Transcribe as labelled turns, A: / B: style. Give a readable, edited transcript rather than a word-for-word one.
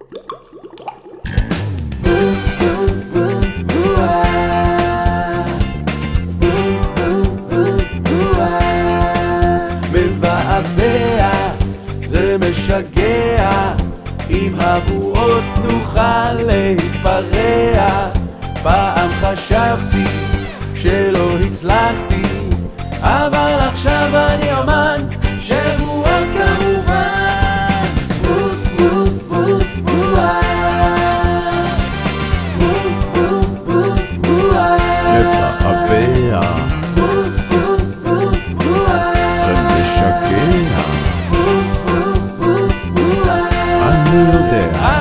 A: מבעבע, זה משגע, עם הבועות נוכל להתפרע. פעם חשבתי שלא הצלחתי, אבל עכשיו אני אומן של בועות כמובן. בוט בוט בוט בועה, בוט בוט בוט בועה,
B: מבעבע,
A: בוט בוט בוט בועה,
B: זה משגע,
A: בוט בוט בוט בועה.
B: אני יודע.